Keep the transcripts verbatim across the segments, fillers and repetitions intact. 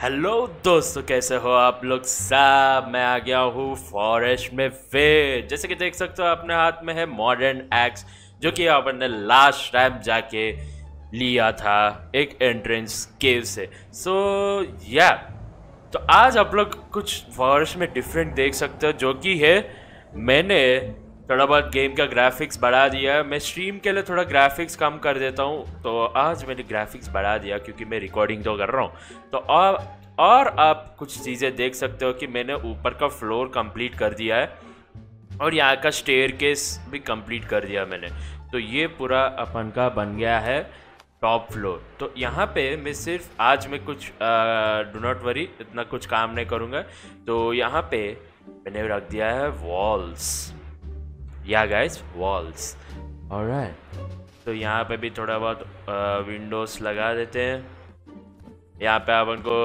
Hello दोस्तों, कैसे हो आप लोग सब। मैं आ गया हूँ फॉरेस्ट में फिर। जैसे कि देख सकते हो अपने हाथ में है मॉडर्न एक्स, जो कि अपन ने लास्ट टाइम जाके लिया था एक एंट्रेंस केव से। सो या तो आज आप लोग कुछ फॉरेस्ट में डिफरेंट देख सकते हो, जो कि है मैंने थोड़ा बहुत गेम का ग्राफिक्स बढ़ा दिया है। मैं स्ट्रीम के लिए थोड़ा ग्राफिक्स कम कर देता हूँ, तो आज मैंने ग्राफिक्स बढ़ा दिया क्योंकि मैं रिकॉर्डिंग तो कर रहा हूँ। तो और और आप कुछ चीज़ें देख सकते हो कि मैंने ऊपर का फ्लोर कंप्लीट कर दिया है और यहाँ का स्टेयर केस भी कंप्लीट कर दिया मैंने। तो ये पूरा अपन का बन गया है टॉप फ्लोर। तो यहाँ पे मैं सिर्फ आज मैं कुछ डू नॉट वरी, इतना कुछ काम नहीं करूँगा। तो यहाँ पे मैंने रख दिया है वॉल्स, या गाइस वॉल्स। ऑलराइट, तो यहाँ पे भी थोड़ा बहुत विंडोज लगा देते हैं। यहाँ पे अपन को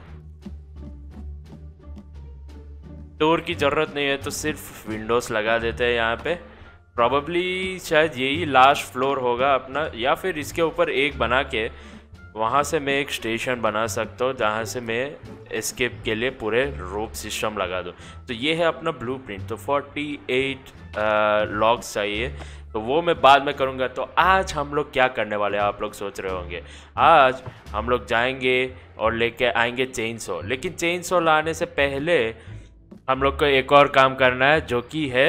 डोर की ज़रूरत नहीं है, तो सिर्फ विंडोज लगा देते हैं यहाँ पे। प्रॉबली शायद यही लास्ट फ्लोर होगा अपना, या फिर इसके ऊपर एक बना के वहाँ से मैं एक स्टेशन बना सकता हूँ जहाँ से मैं एस्केप के लिए पूरे रोप सिस्टम लगा दूँ। तो ये है अपना ब्लूप्रिंट। तो अड़तालीस लॉग्स चाहिए, तो वो मैं बाद में करूँगा। तो आज हम लोग क्या करने वाले हैं, आप लोग सोच रहे होंगे। आज हम लोग जाएंगे और लेके आएंगे चेन सॉ। लेकिन चेन सॉ लाने से पहले हम लोग को एक और काम करना है, जो कि है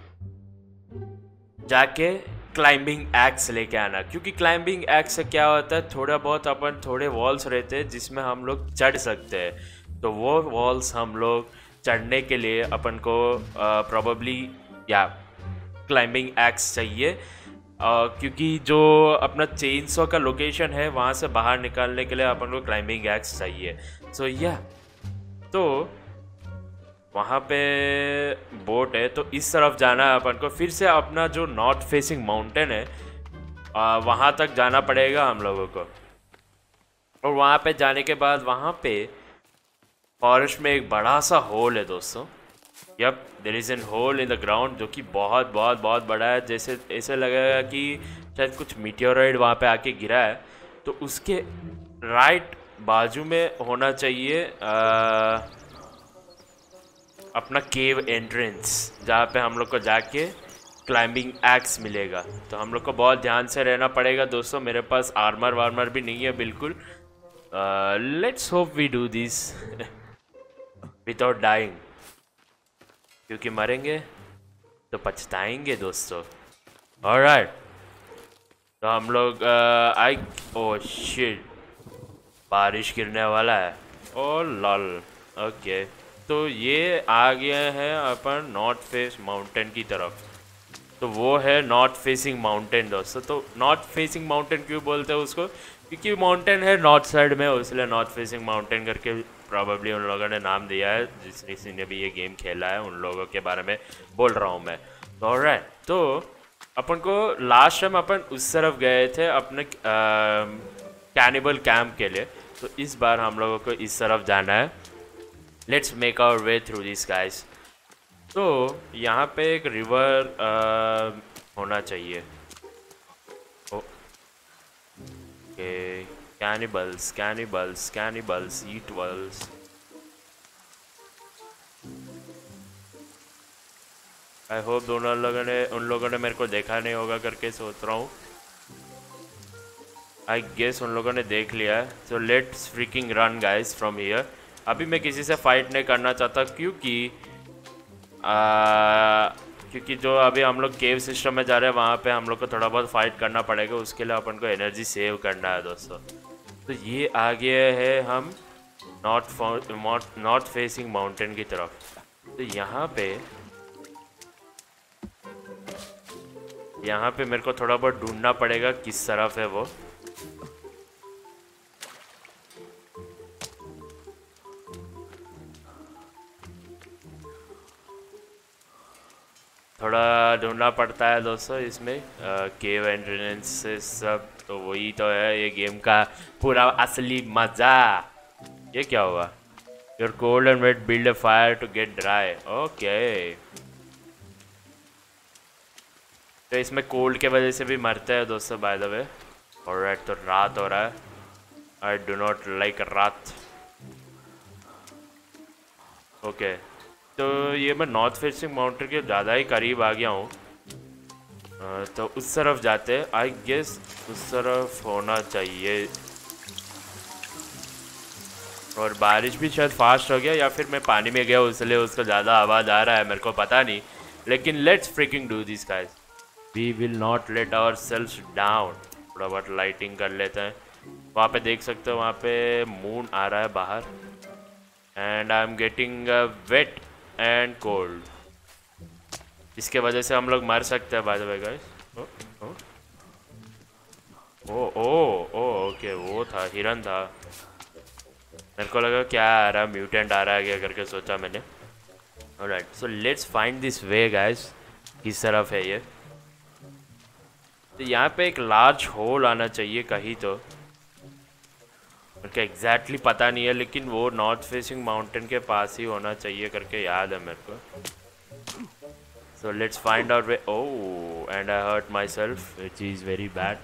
जाके क्लाइंबिंग एक्स लेके आना। क्योंकि क्लाइंबिंग एक्स से क्या होता है, थोड़ा बहुत अपन थोड़े वॉल्स रहते हैं जिसमें हम लोग चढ़ सकते हैं। तो वो वॉल्स हम लोग चढ़ने के लिए अपन को प्रॉबली या क्लाइंबिंग एक्स चाहिए। uh, क्योंकि जो अपना चेन सॉ का लोकेशन है वहाँ से बाहर निकालने के लिए अपन को क्लाइंबिंग एक्स चाहिए। सो so, या yeah. तो वहाँ पे बोट है, तो इस तरफ जाना है अपन को। फिर से अपना जो नॉर्थ फेसिंग माउंटेन है वहाँ तक जाना पड़ेगा हम लोगों को। और वहाँ पे जाने के बाद वहाँ पे फॉरेस्ट में एक बड़ा सा होल है दोस्तों। Yup, there is an hole in the ground, जो कि बहुत बहुत बहुत बड़ा है। जैसे ऐसे लगेगा कि शायद कुछ मीटियोराइड वहाँ पे आके गिरा है। तो उसके राइट बाजू में होना चाहिए आ, अपना केव एंट्रेंस, जहाँ पे हम लोग को जाके क्लाइंबिंग एक्स मिलेगा। तो हम लोग को बहुत ध्यान से रहना पड़ेगा दोस्तों। मेरे पास आर्मर वार्मर भी नहीं है बिल्कुल। Let's hope we do this without dying, क्योंकि मरेंगे तो पछताएंगे दोस्तों। ऑलराइट, तो हम लोग आई ओ शिट, बारिश गिरने वाला है। Oh lol, okay. तो ये आ गए हैं अपन नॉर्थ फेस माउंटेन की तरफ। तो वो है नॉर्थ फेसिंग माउंटेन दोस्तों। तो नॉर्थ फेसिंग माउंटेन क्यों बोलते हैं उसको, क्योंकि माउंटेन है नॉर्थ साइड में, इसलिए नॉर्थ फेसिंग माउंटेन करके प्रॉबली उन लोगों ने नाम दिया है। जिस किसी ने भी ये गेम खेला है उन लोगों के बारे में बोल रहा हूँ मैं। ऑलराइट, तो अपन को लास्ट टाइम अपन उस तरफ गए थे अपने कैनिबल कैंप के लिए। तो इस बार हम लोगों को इस तरफ जाना है। Let's make our way through this guys. तो यहाँ पे एक रिवर होना चाहिए। ओके, कैनिबल्स कैनिबल्स कैनिबल्स ईटवल्स। आई होप दोनों लोगों ने उन लोगों ने मेरे को देखा नहीं होगा करके सोच रहा हूँ। आई गेस उन लोगों ने देख लिया है। So let's freaking run guys from here. अभी मैं किसी से फाइट नहीं करना चाहता, क्योंकि आ, क्योंकि जो अभी हम लोग केव सिस्टम में जा रहे हैं वहाँ पे हम लोग को थोड़ा बहुत फाइट करना पड़ेगा। उसके लिए अपन को एनर्जी सेव करना है दोस्तों। तो ये आ गए हैं हम नॉर्थ नॉर्थ फेसिंग माउंटेन की तरफ। तो यहाँ पे यहाँ पे मेरे को थोड़ा बहुत ढूंढना पड़ेगा किस तरफ है वो। थोड़ा ढूंढना पड़ता है दोस्तों इसमें केव एंट्रेंस से सब। तो वही तो है ये गेम का पूरा असली मजा। ये क्या हुआ, you're cold and wet build a fire to get dry. Okay, तो इसमें कोल्ड के वजह से भी मरते हैं दोस्तों बाय द वे। ऑलराइट, तो रात हो रहा है। आई डू नॉट लाइक रात। ओके, तो ये मैं नॉर्थ फेसिंग माउंटेन के ज़्यादा ही करीब आ गया हूँ। तो उस तरफ जाते हैं, आई गेस उस तरफ होना चाहिए। और बारिश भी शायद फास्ट हो गया, या फिर मैं पानी में गया इसलिए उसका ज़्यादा आवाज़ आ रहा है, मेरे को पता नहीं। लेकिन let's freaking do this guys, we will not let ourselves down. थोड़ा बहुत लाइटिंग कर लेते हैं। वहाँ पे देख सकते हो, वहाँ पे मून आ रहा है बाहर, and I am getting wet and cold. इसके वजह से हम लोग मर सकते हैं by the way guys. Oh oh oh okay, वो था हिरन था। मेरे को लगा क्या आ रहा है, म्यूटेंट आ रहा है क्या करके सोचा मैंने। Alright, so let's find this way guys. किस तरफ है ये? तो यहाँ पे एक लार्ज होल आना चाहिए कहीं तो, मेरे को एग्जैक्टली पता नहीं है, लेकिन वो नॉर्थ फेसिंग माउंटेन के पास ही होना चाहिए करके याद है मेरे को। So let's find out way. Oh, and I hurt myself which is very bad.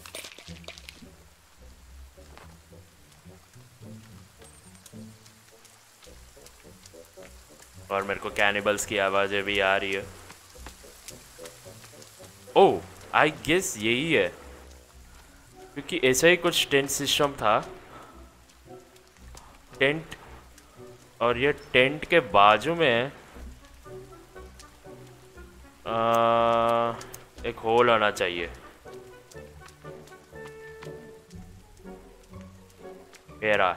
और मेरे को कैनिबल्स की आवाज़ें भी आ रही है। ओह, आई गेस यही है, क्योंकि ऐसा ही कुछ टेंट सिस्टम था। टेंट, और ये टेंट के बाजू में आ, एक होल आना चाहिए। मेरा,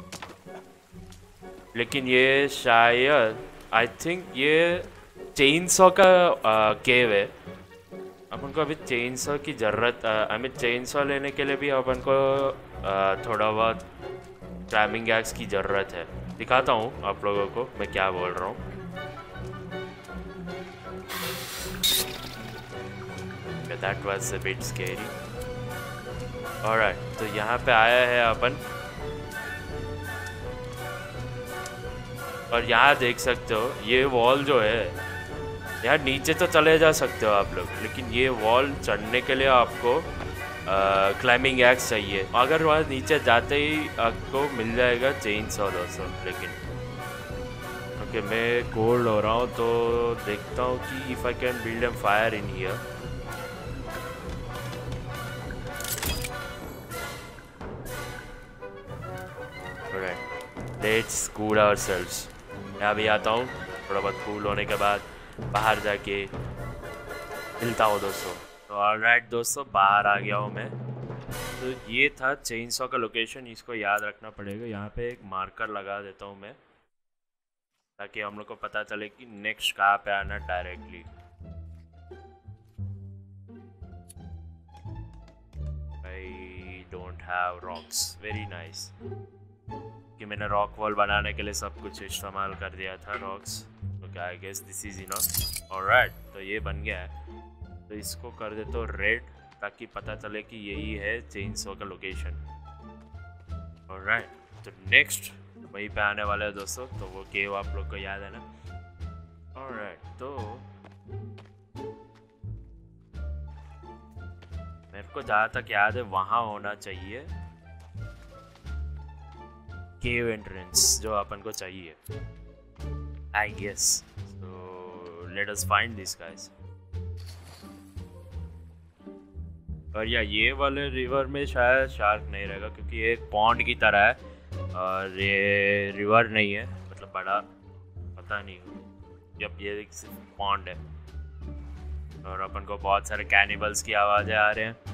लेकिन ये शायद आई थिंक ये चेन सॉ का केव है। अपन को अभी चेन सॉ की ज़रूरत, आई मीन चेन सॉ लेने के लिए भी अपन को आ, थोड़ा बहुत क्लाइंबिंग एक्स की ज़रूरत है। दिखाता हूँ आप लोगों को मैं क्या बोल रहा हूँ। That was a bit scary. Alright, तो यहाँ पे आया है अपन, और यहाँ देख सकते हो ये वॉल जो है, यहाँ नीचे तो चले जा सकते हो आप लोग, लेकिन ये वॉल चढ़ने के लिए आपको क्लाइंबिंग एक्स चाहिए। अगर वहाँ नीचे जाते ही आपको मिल जाएगा चेन सॉ दोस्तों। लेकिन ओके, मैं कोल्ड हो रहा हूँ तो देखता हूँ कि if I can build an fire in here. Let's cool ourselves. मैं अभी आता हूँ, थोड़ा बहुत कूल होने के बाद बाहर जाके मिलता हूँ दोस्तों। तो ऑलराइट दोस्तों, बाहर आ गया हूँ मैं। तो ये था चेन सॉ का लोकेशन, इसको याद रखना पड़ेगा। यहाँ पे एक मार्कर लगा देता हूँ मैं, ताकि हम लोग को पता चले कि नेक्स्ट कहाँ पे आना directly. I don't have rocks, very nice, कि मैंने रॉक वॉल बनाने के लिए सब कुछ इस्तेमाल कर दिया था रॉक्स। तो I guess this is enough. Alright, तो ये बन गया है। तो इसको कर देता हूँ रेड, ताकि पता चले कि यही है चेन सॉ का लोकेशन। ऑलराइट, तो नेक्स्ट वहीं पे आने वाले हैं दोस्तों। तो वो केव आप लोग को याद है ना? ऑलराइट, तो मेरे को जहाँ तक याद है वहाँ होना चाहिए केव एंट्रेंस, जो अपन को चाहिए I guess. So let us find this guys. और या ये वाले रिवर में शायद शार्क नहीं रहेगा, क्योंकि ये एक पॉन्ड की तरह है और ये रिवर नहीं है, मतलब बड़ा पता नहीं। जब ये एक सिर्फ पॉन्ड है, और अपन को बहुत सारे कैनिबल्स की आवाज़ें आ रहे हैं।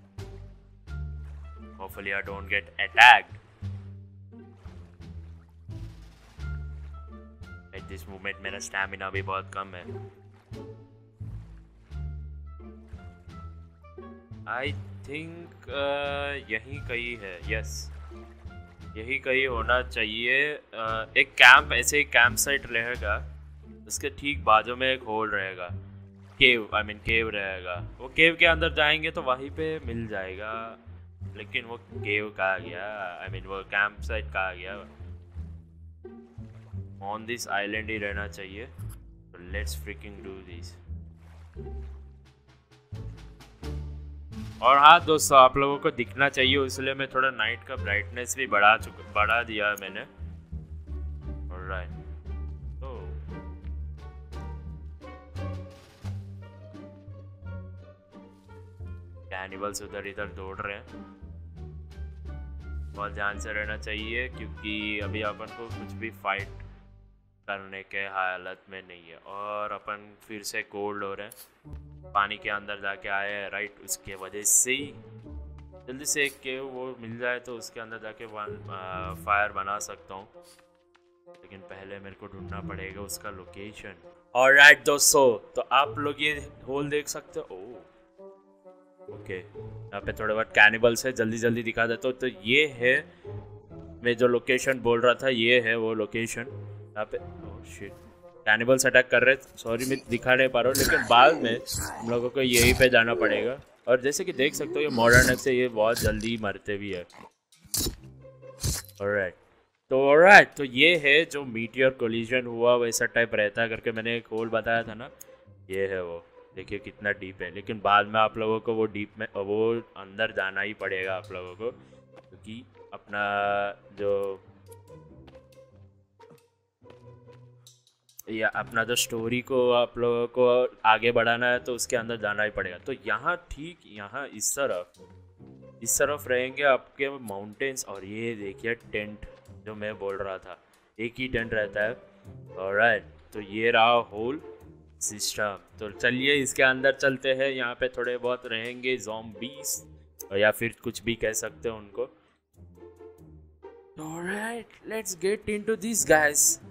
Hopefully I don't get attacked. At this moment मेरा स्टैमिना भी बहुत कम है। आई थिंक uh, यही कहीं है, यस यही कहीं होना चाहिए। uh, एक कैंप, ऐसे ही कैंप साइट रहेगा, उसके ठीक बाजू में एक होल रहेगा, केव, आई मीन केव रहेगा। वो केव के अंदर जाएंगे तो वहीं पे मिल जाएगा, लेकिन वो केव कहाँ गया, आई मीन वो कैंप साइट कहाँ गया? ऑन दिस आइलैंड ही रहना चाहिए। तो लेट्स फ्रिकिंग डू दिस। और हाँ दोस्तों, आप लोगों को दिखना चाहिए, इसलिए मैं थोड़ा नाइट का ब्राइटनेस भी बढ़ा चुका बढ़ा दिया है मैंने। ऑलराइट, कैनिबल्स उधर इधर दौड़ रहे हैं। बहुत ध्यान से रहना चाहिए क्योंकि अभी अपन को कुछ भी फाइट करने के हालत में नहीं है। और अपन फिर से कोल्ड हो रहे हैं, पानी के अंदर जाके आए हैं राइट, उसके वजह से ही जल्दी से एक केव वो मिल जाए तो उसके अंदर जाके वन फायर बना सकता हूँ, लेकिन पहले मेरे को ढूंढना पड़ेगा उसका लोकेशन। ऑलराइट दोस्तों, तो आप लोग ये होल देख सकते हो। ओके, यहाँ पे थोड़े बहुत कैनिबल्स है, जल्दी जल्दी दिखा देता हूँ। तो ये है मैं जो लोकेशन बोल रहा था, ये है वो लोकेशन। यहाँ पे ओह शिट, कैनिबल्स अटैक कर रहे, सॉरी मैं दिखा नहीं पा रहा हूँ, लेकिन बाद में हम लोगों को यहीं पे जाना पड़ेगा। और जैसे कि देख सकते हो ये मॉडर्न से ये बहुत जल्दी मरते भी है। ऑलराइट, तो ऑलराइट तो ये है जो मीटियर कोलिजन हुआ वैसा टाइप रहता है करके मैंने एक होल बताया था ना, ये है वो। देखिए कितना डीप है, लेकिन बाद में आप लोगों को वो डीप में वो अंदर जाना ही पड़ेगा आप लोगों को, क्योंकि अपना जो या अपना जो स्टोरी को आप लोगों को आगे बढ़ाना है तो उसके अंदर जाना ही पड़ेगा। तो यहाँ ठीक यहाँ इस तरफ इस तरफ रहेंगे आपके माउंटेन्स। और ये देखिए टेंट जो मैं बोल रहा था, एक ही टेंट रहता है। ऑलराइट, तो ये रहा होल सिस्टम। तो चलिए इसके अंदर चलते हैं। यहाँ पे थोड़े बहुत रहेंगे ज़ॉम्बीज, या फिर कुछ भी कह सकते हो उनको। Alright, let's get into this guys.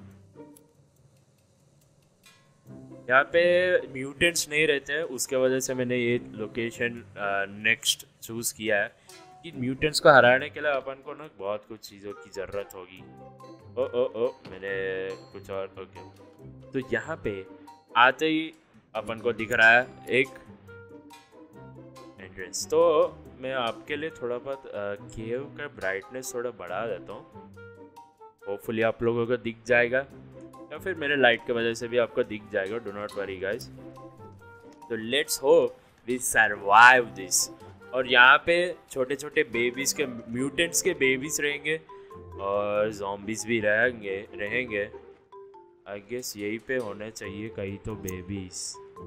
यहाँ पे म्यूटेंट्स नहीं रहते हैं, उसके वजह से मैंने ये लोकेशन नेक्स्ट चूज़ किया है कि म्यूटेंट्स को हराने के लिए अपन को ना बहुत कुछ चीज़ों की ज़रूरत होगी। ओ ओ ओ मैंने कुछ और। ओके, तो यहाँ पे आते ही अपन को दिख रहा है एक एंट्रेंस। तो मैं आपके लिए थोड़ा बहुत केव का ब्राइटनेस थोड़ा बढ़ा देता हूँ, होपफुली आप लोगों को दिख जाएगा, या फिर मेरे लाइट की वजह से भी आपको दिख जाएगा। Do not worry guys. तो let's hope we survive this. और यहाँ पे छोटे छोटे बेबीज के म्यूटेंट्स के बेबीज रहेंगे और ज़ॉम्बीज भी रहेंगे रहेंगे आई गेस यहीं पे होने चाहिए कहीं तो बेबीज।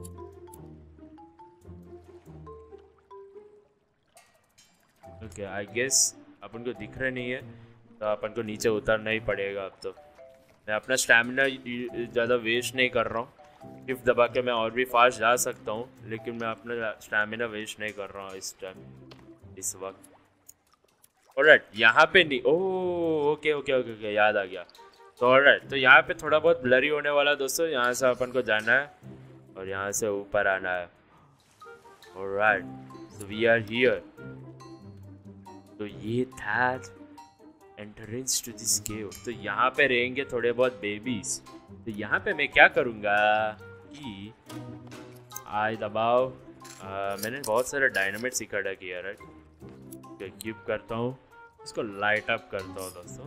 ओके, आई गेस अपन को दिख रहे नहीं है तो अपन को नीचे उतरना ही पड़ेगा। अब तो मैं अपना स्टैमिना ज़्यादा वेस्ट नहीं कर रहा हूँ, शिफ्ट दबा के मैं और भी फास्ट जा सकता हूँ, लेकिन मैं अपना स्टैमिना वेस्ट नहीं कर रहा हूँ इस टाइम इस वक्त। ऑलराइट, यहाँ पे नहीं। Oh okay okay okay okay याद आ गया। तो ऑलराइट, तो यहाँ पे थोड़ा बहुत ब्लरी होने वाला दोस्तों। यहाँ से अपन को जाना है और यहाँ से ऊपर आना है। Alright, so we are here. तो ये था एंट्रेंस टू दिस केव। तो यहाँ पे रहेंगे थोड़े बहुत बेबीज। तो यहाँ पे मैं क्या करूँगा कि आई दबाओ, मैंने बहुत सारे डायनामाइट्स इकट्ठा किया है, कीप करता हूँ, इसको लाइट अप करता हूँ दोस्तों।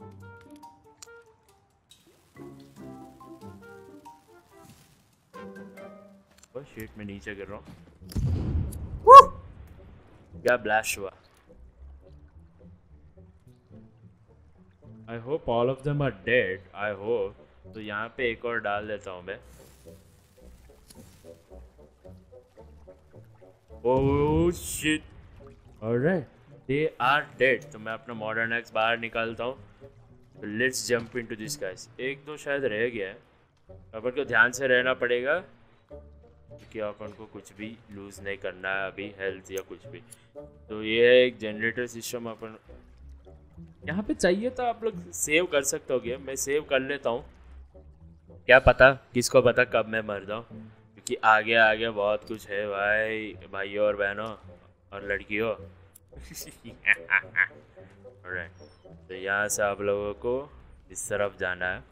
ओह शिट, मैं नीचे गिर रहा हूँ। क्या ब्लास्ट हुआ। I hope all of them are dead. I hope. तो यहाँ पे एक और डाल देता हूँ मैं। Oh shit. Alright, they are dead. तो मैं अपना मॉडर्न एक्स बाहर निकालता हूँ। तो let's jump into this guys. एक दो शायद रह गया है, अपन को ध्यान से रहना पड़ेगा क्योंकि अपन को कुछ भी लूज नहीं करना है अभी, हेल्थ या कुछ भी। तो ये है एक जनरेटर सिस्टम। अपन यहाँ पे चाहिए तो आप लोग सेव कर सकते हो गेम, मैं सेव कर लेता हूँ। क्या पता, किसको पता कब मैं मर जाऊँ, क्योंकि आगे आगे बहुत कुछ है भाई भाइयों और बहनों और लड़कियों। ऑलराइट, तो यहाँ से आप लोगों को इस तरफ जाना है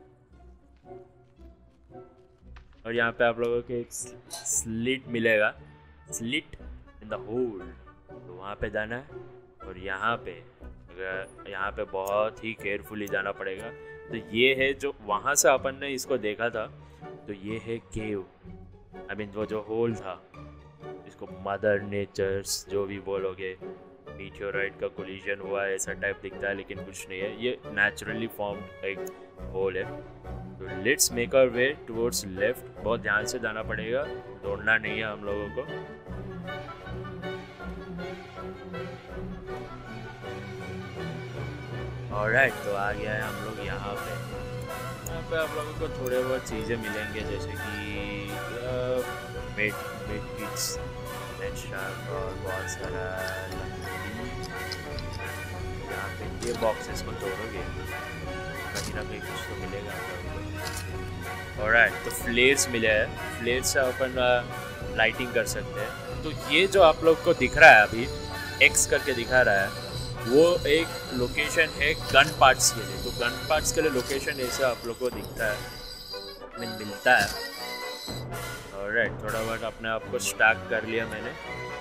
और यहाँ पे आप लोगों को एक स्लिट मिलेगा, स्लिट इन द होल। तो वहाँ पे जाना है और यहाँ पे यहाँ पे बहुत ही केयरफुली जाना पड़ेगा। तो ये है जो वहाँ से अपन ने इसको देखा था, तो ये है केव, आई मीन वो जो होल था, इसको मदर नेचर्स जो भी बोलोगे, मीटियोराइट का कोलिजन हुआ है ऐसा टाइप दिखता है, लेकिन कुछ नहीं है, ये नेचुरली फॉर्म्ड एक होल है। तो let's make our way towards left. बहुत ध्यान से जाना पड़ेगा, दौड़ना नहीं है हम लोगों को। ऑलराइट, तो आ गया है हम लोग यहाँ पे। यहाँ पे आप लोगों को थोड़े बहुत चीज़ें मिलेंगे, जैसे कि मेड मेड किट्स और बहुत सारा यहाँ पे। ये बॉक्सेस को तोड़ोगे कहीं ना कहीं कुछ तो मिलेगा आप लोगों को। ऑलराइट, तो फ्लेयर्स मिले हैं, फ्लेयर से अपन लाइटिंग कर सकते हैं। तो ये जो आप लोग को दिख रहा है अभी एक्स करके दिखा रहा है, वो एक लोकेशन है गन पार्ट्स के लिए। तो गन पार्ट्स के लिए लोकेशन ऐसे आप लोग को दिखता है, मैं मिलता है। ऑलराइट, थोड़ा बहुत अपने आप को स्टैक कर लिया मैंने।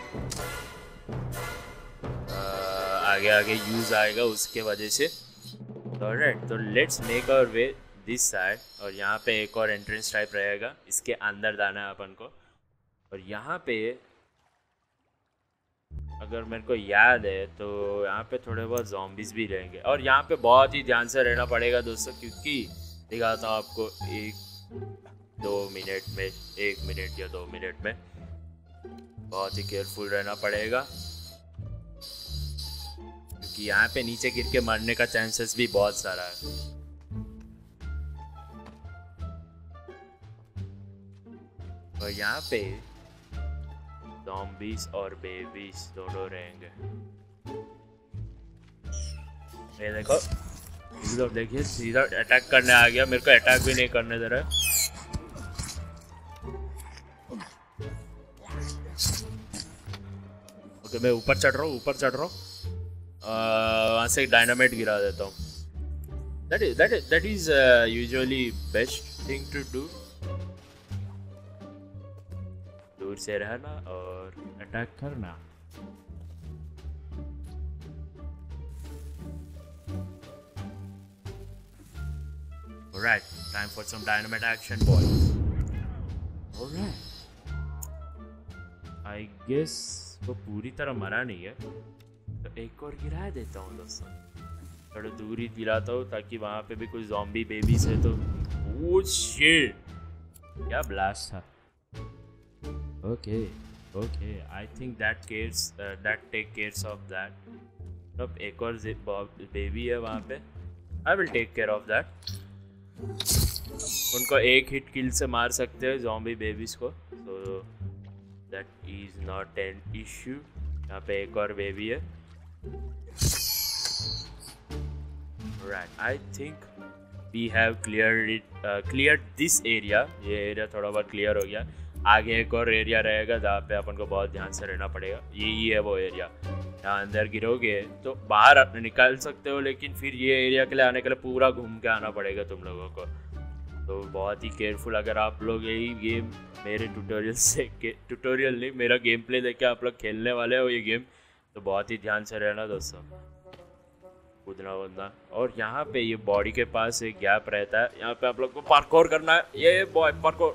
आ, आगे आगे यूज़ आएगा उसके वजह से। ऑलराइट, तो let's make our way this side. और यहाँ पे एक और एंट्रेंस टाइप रहेगा, इसके अंदर जाना है अपन को। और यहाँ पे अगर मेरे को याद है तो यहाँ पे थोड़े बहुत ज़ॉम्बीज़ भी रहेंगे। और यहाँ पे बहुत ही ध्यान से रहना पड़ेगा दोस्तों, क्योंकि दिखाता हूँ आपको एक दो मिनट में, एक मिनट या दो मिनट में बहुत ही केयरफुल रहना पड़ेगा, क्योंकि यहाँ पे नीचे गिर के मरने का चांसेस भी बहुत सारा है। और यहाँ पे ज़ॉम्बीज़ और बेबीज दोनों रहेंगे। ये देखो, इधर देखिए, सीधा अटैक करने आ गया। मेरे को अटैक भी नहीं करने दे रहा है। ओके, मैं ऊपर चढ़ रहा हूँ, ऊपर चढ़ रहा हूँ। वहाँ से डायनामाइट गिरा देता हूँ। That is that that is usually best thing to do. दूर से रहना और अटैक करना। Alright, time for some dynamite action, boys. Alright. I guess वो पूरी तरह मरा नहीं है, तो एक और गिरा देता हूँ दोस्तों। थोड़ा दूर ही गिराता हूँ ताकि वहाँ पे भी कोई ज़ॉम्बी बेबीज है तो। Oh shit! क्या ब्लास्ट था। Okay, okay. I think that cares, uh, that take cares of that. अब एक और बेबी है वहाँ पे। I will take care of that. उनको एक हिट किल से मार सकते हैं ज़ॉम्बी बेबीज को, so that is not an issue. यहाँ पे एक और बेबी है। Right, I think we have cleared it, uh, cleared this area. ये एरिया थोड़ा बहुत क्लियर हो गया। आगे एक और एरिया रहेगा जहाँ पे अपन को बहुत ध्यान से रहना पड़ेगा। यही है वो एरिया। यहाँ अंदर गिरोगे तो बाहर आप निकाल सकते हो, लेकिन फिर ये एरिया के लिए आने के लिए पूरा घूम के आना पड़ेगा तुम लोगों को। तो बहुत ही केयरफुल अगर आप लोग यही गेम मेरे ट्यूटोरियल से के ट्यूटोरियल नहीं मेरा गेम प्ले देख के आप लोग खेलने वाले हो ये गेम, तो बहुत ही ध्यान से रहना दोस्तों, कूदना वूदना। और यहाँ पे ये बॉडी के पास एक गैप रहता है, यहाँ पे आप लोग को पार्कोर करना है। ये बॉय पार्कोर।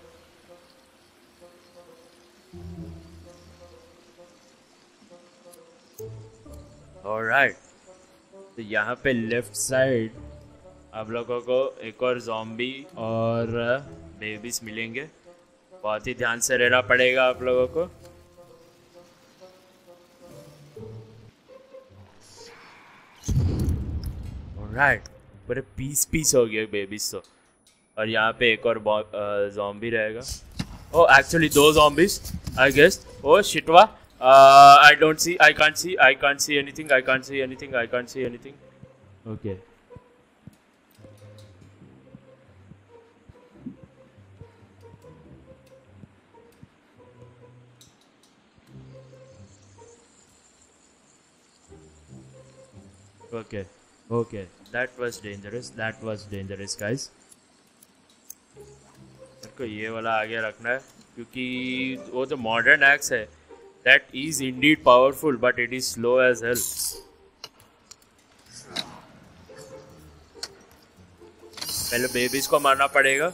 ऑलराइट, तो यहाँ पे लेफ्ट साइड आप लोगों को एक और ज़ॉम्बी और बेबीज मिलेंगे। बहुत ही ध्यान से रहना पड़ेगा आप लोगों को। ऑलराइट, पूरे पीस पीस हो गए बेबीज तो। और यहाँ पे एक और ज़ॉम्बी रहेगा। ओ एक्चुअली दो ज़ॉम्बीज आई गेस। ओ शिटवा, Uh, I don't see. I can't see. I can't see anything. I can't see anything. I can't see anything. Okay. Okay. Okay. That was dangerous. That was dangerous, guys. मेरे को ये वाला आगे रखना है, क्योंकि वो जो मॉडर्न एक्स है that is indeed powerful, but it is slow as hell. पहले बेबीज को मारना पड़ेगा।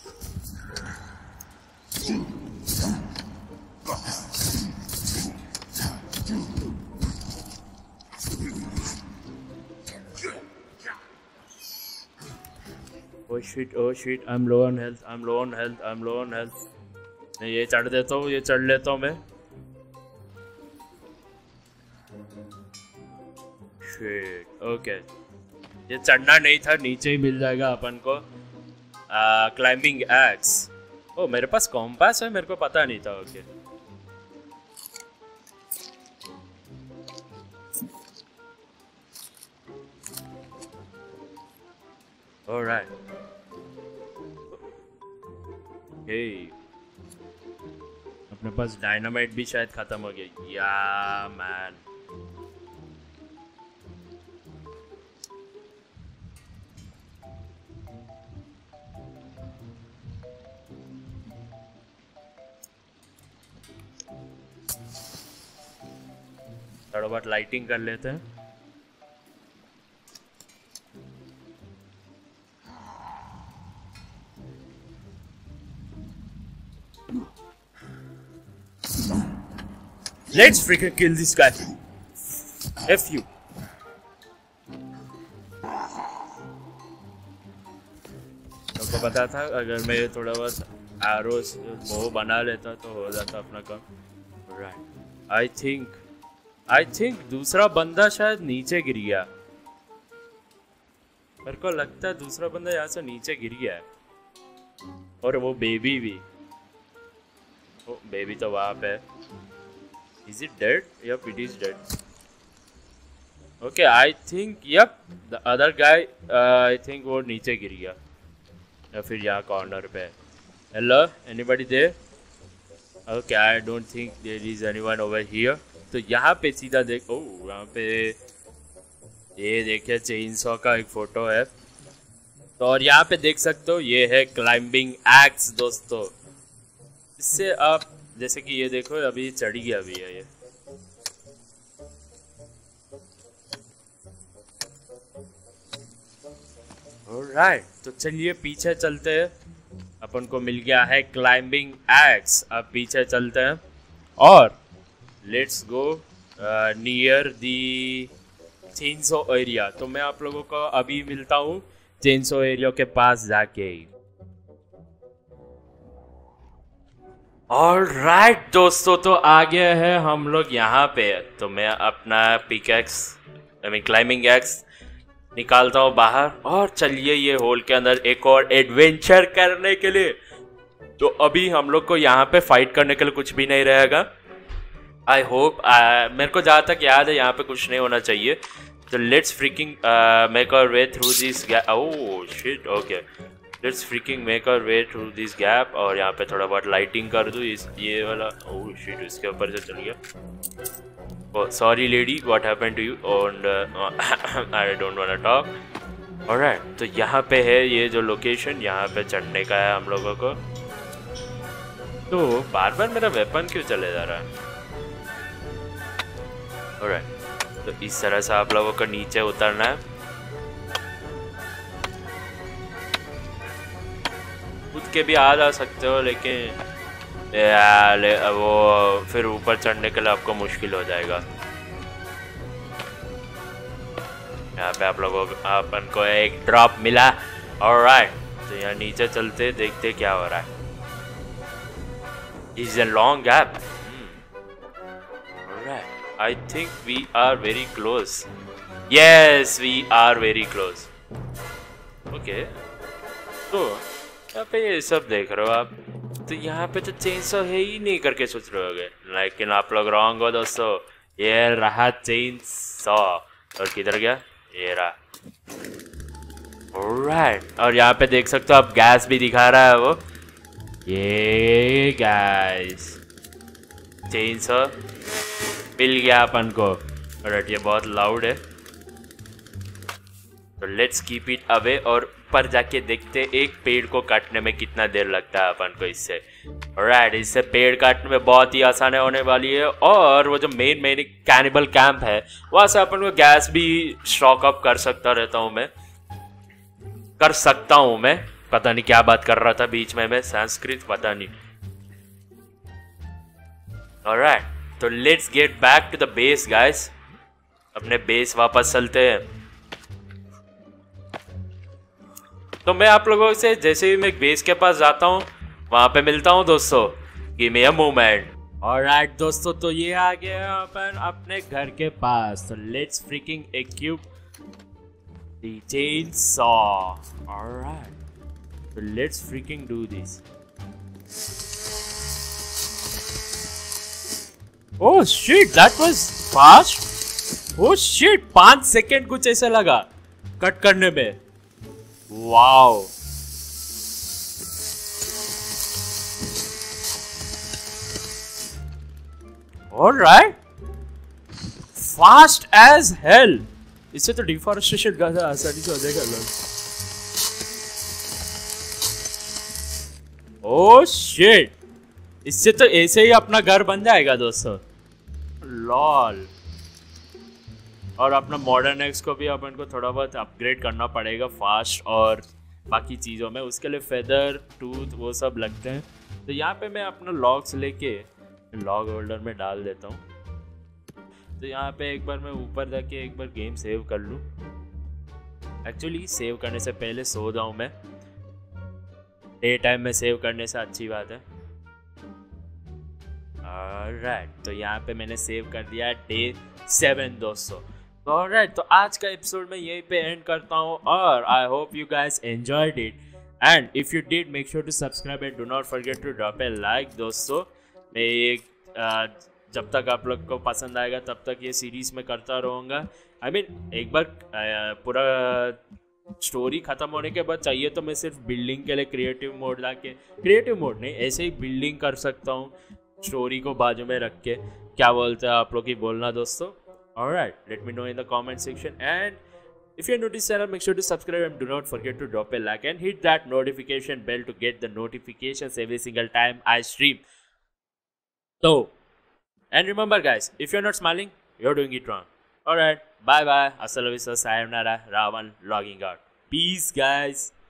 Oh shit, oh shit, I'm low on health, I'm low on health, I'm low on health. मैं ये चढ़ देता हूँ, ये चढ़ लेता हूँ मैं। Shit, okay. ये चढ़ना नहीं था, नीचे ही मिल जाएगा अपन को क्लाइंबिंग एक्स। ओ मेरे पास कॉम्पास है, मेरे को पता नहीं था। ओके ऑलराइट हे अपने पास डायनामाइट भी शायद खत्म हो गया। या मैन थोड़ा बहुत लाइटिंग कर लेते हैं। Let's freaking kill this guy. F you. आपको पता था अगर मैं थोड़ा बहुत एरोस वो बना लेता तो हो जाता अपना काम। Right I think I think दूसरा बंदा शायद नीचे गिर गया। मेरे को लगता है दूसरा बंदा यहाँ से नीचे गिर गया है। और वो बेबी भी, ओ बेबी तो वहाँ पे। Is it dead? Yep, it is dead. Okay, I think yep, the other guy, uh, I think वो नीचे गिर गया या फिर यहाँ कॉर्नर पे। Hello, anybody there? Okay, I don't think there is anyone over here. तो यहाँ पे सीधा देख, ओ यहाँ पे ये देखिए चेन सॉ का एक फोटो है। तो और यहाँ पे देख सकते हो ये है क्लाइंबिंग एक्स दोस्तों। इससे आप जैसे कि ये देखो अभी चढ़ गया भी है ये। ऑलराइट तो चलिए पीछे चलते हैं। अपन को मिल गया है क्लाइंबिंग एक्स। अब पीछे चलते हैं और let's go near the chainsaw area. तो मैं आप लोगों को अभी मिलता हूँ चेनसो एरिया के पास जाके। ऑलराइट right, दोस्तों तो आ गए हैं हम लोग यहाँ पे। तो मैं अपना pickaxe I mean climbing axe निकालता हूँ बाहर और चलिए ये होल के अंदर एक और एडवेंचर करने के लिए। तो अभी हम लोग को यहाँ पे फाइट करने के लिए कुछ भी नहीं रहेगा। आई होप मेरे को जहाँ तक याद है यहाँ पे कुछ नहीं होना चाहिए। तो let's freaking make our way through this gap. Oh shit okay let's freaking make our way through this gap. और यहाँ पे थोड़ा बहुत लाइटिंग कर दूँ इस ये वाला। ओह शिट इसके ऊपर से चल गया। Sorry lady what happened to you and I don't want to talk. Alright तो यहाँ पे है ये जो लोकेशन, यहाँ पे चढ़ने का है हम लोगों को। तो बार बार मेरा वेपन क्यों चले जा रहा है। ऑलराइट तो इस तरह से आप लोगों को नीचे उतरना है। कूद के भी आ जा सकते हो लेकिन ले, वो फिर ऊपर चढ़ने के लिए आपको मुश्किल हो जाएगा। यहाँ पे आप लोगों को अपन को एक ड्रॉप मिला। ऑलराइट तो यहाँ नीचे चलते देखते क्या हो रहा है। Is a long gap. Alright I think we are very close. Yes, we are very close. Okay. तो यहाँ पे ये सब देख रहे हो आप। तो यहाँ पे तो चेनसॉ है ही नहीं करके सोच रहे होगे, लेकिन आप लोग रॉन्ग हो दोस्तों। ये रहा चेनसॉ। और किधर गया? ये रहा। Alright. और यहाँ पे देख सकते हो आप गैस भी दिखा रहा है वो। ये गैस चेनसॉ मिल गया अपन को। और ये बहुत लाउड है तो लेट्स कीप इट अवे और ऊपर जाके देखते एक पेड़ को काटने में कितना देर लगता है अपन को इससे। ऑलराइट इससे पेड़ काटने में बहुत ही आसान होने वाली है। और वो जो मेन मेन कैनिबल कैंप है वहाँ से अपन को गैस भी स्टॉक अप कर सकता रहता हूँ मैं कर सकता हूँ मैं पता नहीं क्या बात कर रहा था बीच में मैं, संस्कृत पता नहीं। ऑलराइट तो let's get back to the base guys. अपने बेस वापस चलते हैं। तो मैं आप लोगों से जैसे ही मैं बेस के पास जाता हूँ वहां पे मिलता हूँ दोस्तों। Give me a moment. Alright दोस्तों तो ये आ गया अपन अपने घर के पास। तो let's freaking equip The chainsaw. Alright. So let's freaking do this. Oh shit, that was fast. Oh shit, पांच सेकेंड कुछ ऐसा लगा कट करने में. Wow. Alright. Fast as hell. इससे तो डिफॉरेस्टेशन का आसानी से हो जाएगा लोग. Oh shit. इससे तो ऐसे ही अपना घर बन जाएगा दोस्तों. लॉल. और अपना मॉडर्न एक्स को भी अपन को थोड़ा बहुत अपग्रेड करना पड़ेगा फास्ट और बाकी चीज़ों में. उसके लिए फेदर टूथ वो सब लगते हैं. तो यहाँ पे मैं अपना लॉग्स लेके लॉग होल्डर में डाल देता हूँ. तो यहाँ पे एक बार मैं ऊपर जाके एक बार गेम सेव कर लूँ. एक्चुअली सेव करने से पहले सो जाऊँ मैं. डे टाइम में सेव करने से अच्छी बात है. ऑलराइट, तो यहाँ पे मैंने सेव कर दिया डे सेवन दोस्तों. ऑलराइट, तो आज का एपिसोड मैं यहीं पे एंड करता हूँ और I hope you guys enjoyed it. And if you did make sure to subscribe and do not forget to drop a like दोस्तों. मैं एक जब तक आप लोग को पसंद आएगा तब तक ये सीरीज में करता रहूँगा. आई I मीन mean, एक बार आ, पूरा स्टोरी ख़त्म होने के बाद चाहिए तो मैं सिर्फ बिल्डिंग के लिए क्रिएटिव मोड ला के क्रिएटिव मोड नहीं ऐसे ही बिल्डिंग कर सकता हूँ स्टोरी को बाजू में रख के. क्या बोलते हैं आप लोग ही बोलना दोस्तों. Alright, let me know in the comment section. And if you're new to this channel, make sure to subscribe and do not forget to drop a like and hit that notification bell to get the notifications every single time I stream. So, and remember guys, if you're not smiling, you're doing it wrong. Alright, bye bye, hasta la vista, sayonara, Ravan logging out. Peace guys.